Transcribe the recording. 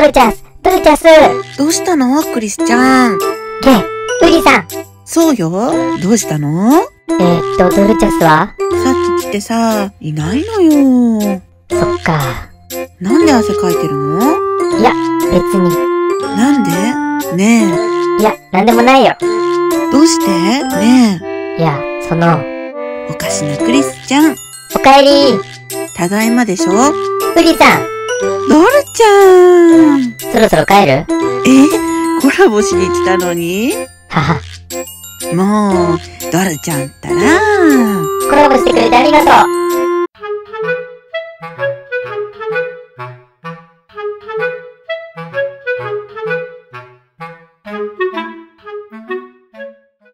ルチャス。 どうしたのクリスちゃん。 ウリさん。 そうよ。どうしたの？ ドルチャスは？ さっき来てさ、いないのよ。 そっか。 なんで汗かいてるの？ いや、別に。 なんで？ねいや、なんでもないよ。 どうしてねいや、 おかしなクリスちゃん。 おかえり。 ただいまでしょ？ ウリさん。 ドルちゃん。 そろそろ帰る？ コラボしに来たのに？ はは。 もう、ドルちゃんったら。 コラボしてくれてありがとう。